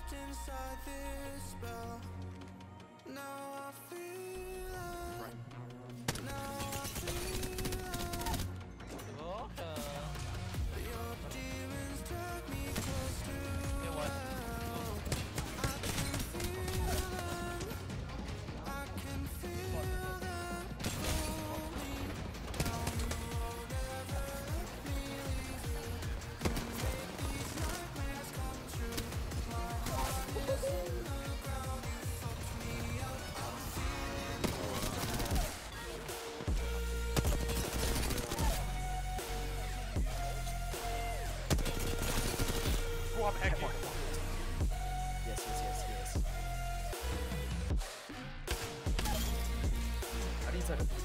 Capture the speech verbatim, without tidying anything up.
trapped inside this spell. Now I feel it. Now I feel it. Your demons drag me close to hell. I can feel them. I can feel them pull me down. You won't ever let me leave you. You make these nightmares come true. My heart is in the ground. You fucked me up. I'm feeling Go up, Heki. Yes, yes, yes, yes. I need to